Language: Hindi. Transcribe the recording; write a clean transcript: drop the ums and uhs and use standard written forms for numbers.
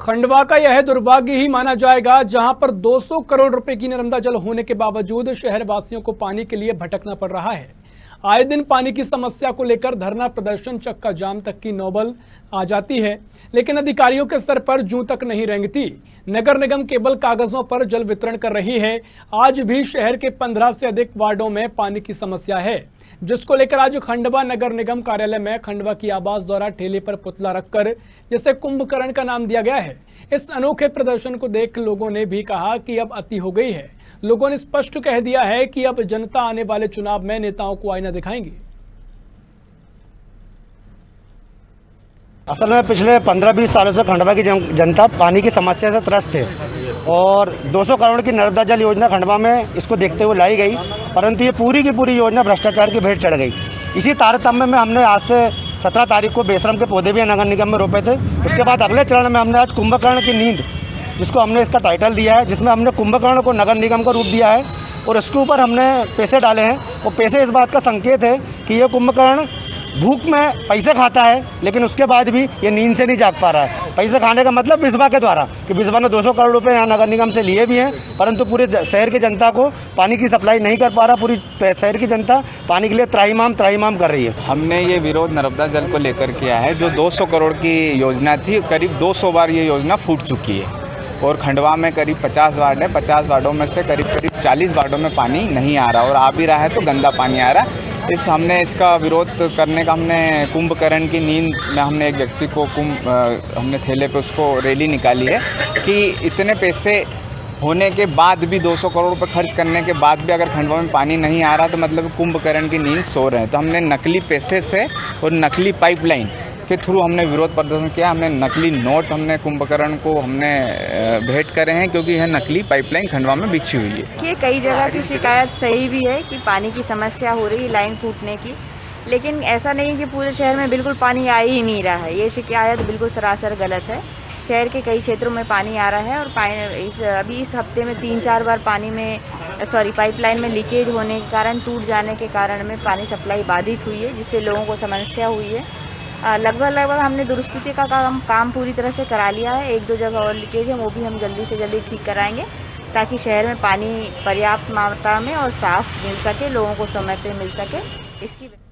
खंडवा का यह दुर्भाग्य ही माना जाएगा, जहां पर 200 करोड़ रुपए की नर्मदा जल होने के बावजूद शहर वासियों को पानी के लिए भटकना पड़ रहा है। आए दिन पानी की समस्या को लेकर धरना प्रदर्शन, चक्का जाम तक की नौबत आ जाती है, लेकिन अधिकारियों के सर पर जूं तक नहीं रेंगती। नगर निगम केवल कागजों पर जल वितरण कर रही है। आज भी शहर के 15 से अधिक वार्डों में पानी की समस्या है, जिसको लेकर आज खंडवा नगर निगम कार्यालय में खंडवा की आवाज द्वारा ठेले पर पुतला रखकर, जिसे कुंभकर्ण का नाम दिया गया है, इस अनोखे प्रदर्शन को देख लोगों ने भी कहा कि अब अति हो गई है। लोगों ने स्पष्ट कह दिया है कि अब जनता आने वाले चुनाव में नेताओं को आईना दिखाएंगी। असल में पिछले 15-20 सालों से खंडवा की जनता पानी की समस्या से त्रस्त है और 200 करोड़ की नर्मदा जल योजना खंडवा में इसको देखते हुए लाई गई, परंतु ये पूरी की पूरी योजना भ्रष्टाचार की भेंट चढ़ गई। इसी तारतम्य में हमने आज से 17 तारीख को बेशरम के पौधे भी नगर निगम में रोपे थे। उसके बाद अगले चरण में हमने आज कुंभकर्ण की नींद, जिसको हमने इसका टाइटल दिया है, जिसमें हमने कुंभकर्ण को नगर निगम का रूप दिया है और इसके ऊपर हमने पैसे डाले हैं। और पैसे इस बात का संकेत है कि ये कुंभकर्ण भूख में पैसे खाता है, लेकिन उसके बाद भी ये नींद से नहीं जाग पा रहा है। पैसे खाने का मतलब बिस्वा के द्वारा, कि बिस्वा ने 200 करोड़ रुपए यहाँ नगर निगम से लिए भी हैं, परंतु पूरे शहर की जनता को पानी की सप्लाई नहीं कर पा रहा। पूरी शहर की जनता पानी के लिए त्राहिमाम कर रही है। हमने ये विरोध नर्मदा जल को लेकर किया है। जो 200 करोड़ की योजना थी, करीब 200 बार ये योजना फूट चुकी है और खंडवा में करीब 50 वार्ड है। 50 वार्डों में से करीब 40 वार्डों में पानी नहीं आ रहा और आ भी रहा है तो गंदा पानी आ रहा है। हमने इसका विरोध करने का हमने कुंभकर्ण की नींद में हमने एक व्यक्ति को हमने ठेले पे उसको रैली निकाली है कि इतने पैसे होने के बाद भी, 200 करोड़ रुपए खर्च करने के बाद भी अगर खंडवा में पानी नहीं आ रहा तो मतलब कुंभकर्ण की नींद सो रहे हैं। तो हमने नकली पैसे से और नकली पाइपलाइन के थ्रू हमने विरोध प्रदर्शन किया। हमने नकली नोट हमने कुंभकर्ण को हमने भेंट करे हैं, क्योंकि यह नकली पाइपलाइन खंडवा में बिछी हुई है। ये कई जगह की शिकायत सही भी है कि पानी की समस्या हो रही है, लाइन फूटने की, लेकिन ऐसा नहीं कि पूरे शहर में बिल्कुल पानी आ ही नहीं रहा है। ये शिकायत बिल्कुल सरासर गलत है। शहर के कई क्षेत्रों में पानी आ रहा है और अभी इस हफ्ते में 3-4 बार पाइपलाइन में लीकेज होने के कारण, टूट जाने के कारण में पानी सप्लाई बाधित हुई है, जिससे लोगों को समस्या हुई है। लगभग हमने दुरुस्ती का काम पूरी तरह से करा लिया है। 1-2 जगह और लीकेज है, वो भी हम जल्दी से जल्दी ठीक कराएंगे, ताकि शहर में पानी पर्याप्त मात्रा में और साफ मिल सके, लोगों को समय पे मिल सके। इसकी